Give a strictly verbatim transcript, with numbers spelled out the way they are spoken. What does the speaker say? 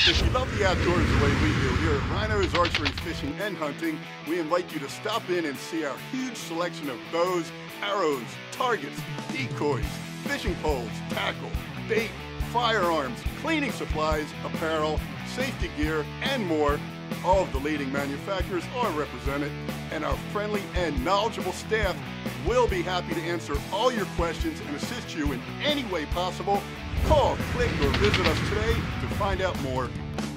If you love the outdoors the way we do here at Rhino's Archery Fishing and Hunting, we invite you to stop in and see our huge selection of bows, arrows, targets, decoys, fishing poles, tackle, bait, firearms, cleaning supplies, apparel, safety gear, and more. All of the leading manufacturers are represented, and our friendly and knowledgeable staff will be happy to answer all your questions and assist you in any way possible. Call, click, or visit us today to find out more.